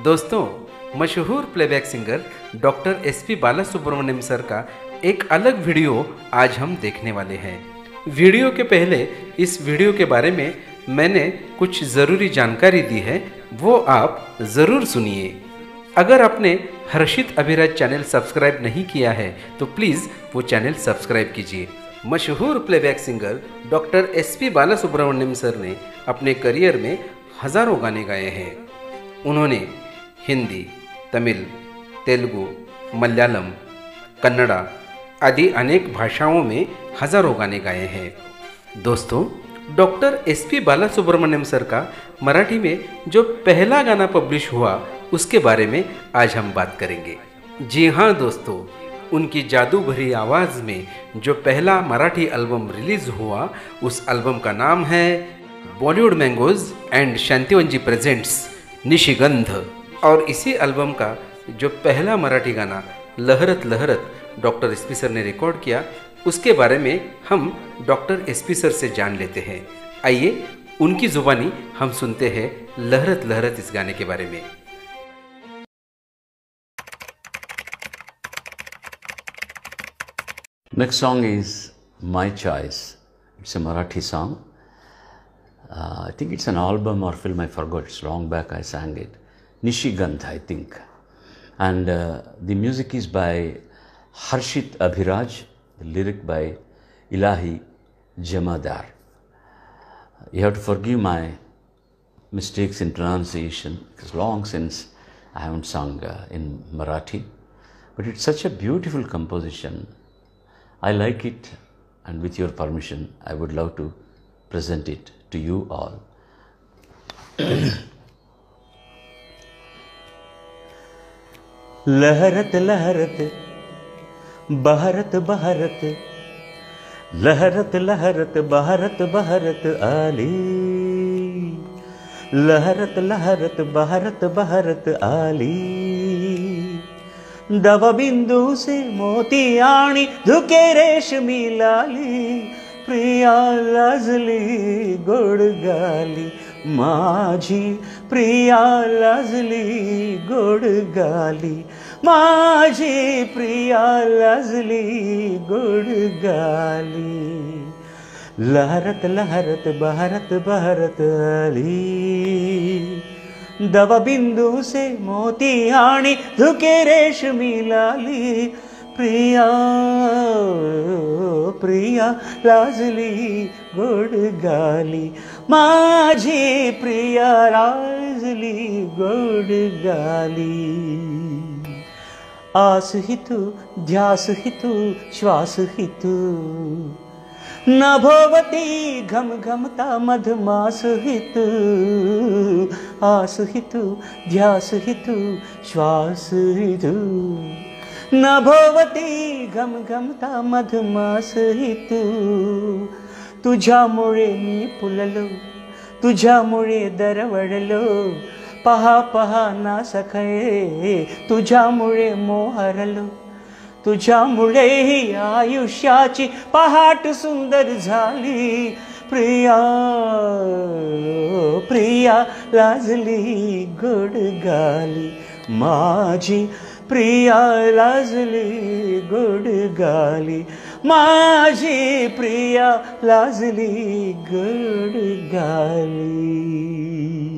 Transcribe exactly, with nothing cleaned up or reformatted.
दोस्तों, मशहूर playback singer doctor S P Balasubrahmanyam sir का एक अलग वीडियो आज हम देखने वाले हैं। वीडियो के पहले इस वीडियो के बारे में मैंने कुछ ज़रूरी जानकारी दी है, वो आप ज़रूर सुनिए। अगर आपने हर्षित अभिराज चैनल सब्सक्राइब नहीं किया है तो प्लीज़ वो चैनल सब्सक्राइब कीजिए। मशहूर playback singer doctor S P Balasubrahmanyam sir ने अपने करियर में हज़ारों गाने गाए हैं। उन्होंने हिंदी, तमिल, तेलुगु, मलयालम, कन्नड़ा आदि अनेक भाषाओं में हज़ारों गाने गाए हैं। दोस्तों, doctor S P Balasubrahmanyam sir का मराठी में जो पहला गाना पब्लिश हुआ उसके बारे में आज हम बात करेंगे। जी हाँ दोस्तों, उनकी जादू भरी आवाज़ में जो पहला मराठी एल्बम रिलीज़ हुआ उस एल्बम का नाम है Bollywood mangoes and Shantivan ji presents Nishigandh. और इसी एल्बम का जो पहला मराठी गाना Lahrat Lahrat doctor S P sir ने रिकॉर्ड किया, उसके बारे में हम डॉक्टर एस पी सर से जान लेते हैं। आइए उनकी ज़ुबानी हम सुनते हैं लहरत लहरत इस गाने के बारे में। Next song is My Choice. It's a Marathi song. Uh, I think it's an album or film, I forgot. It's long back I sang it. Nishigandh, I think. And uh, the music is by Harshit Abhiraj, the lyric by Ilahi Jamadar. You have to forgive my mistakes in pronunciation. It's long since I haven't sung uh, in Marathi. But it's such a beautiful composition. I like it, and with your permission, I would love to present it to you all. लहरत लहरत बहरत बहरत लहरत लहरत बहरत बहरत आली लहरत लहरत बहरत बहरत आली दव बिंदू से मोती आणी धुके रेशमी लाली प्रिया लाजली गोड गाली माझी प्रिया लाजली गोड गाली माझी प्रिया लाजली गोड गाली लहरत लहरत बहरत बहरत आली दव बिंदु से मोती आणी धुके रेशमी लाली प्रिया प्रिया लाजली गोड गाली माझी प्रिया लाजली गोड गाली आस ही तू ध्यास ही तू श्वास ही तू नभोवती घम घमता मधमास हित आस हितु ध्यास हितु श्वास हितु नभोवती घम घमता मधमास हितु तुझ्यामुळे मी फुललो तुझ्यामुळे दरवळलो पहा पहा ना सखे तुझ्यामुळे मोहरलो तुझ्यामुळे ही आयुष्याची पहाट सुंदर झाली प्रिया प्रिया लाजली गोड गाली माझी प्रिया लाजली गोड गाली माझी प्रिया लाजली गोड गाली।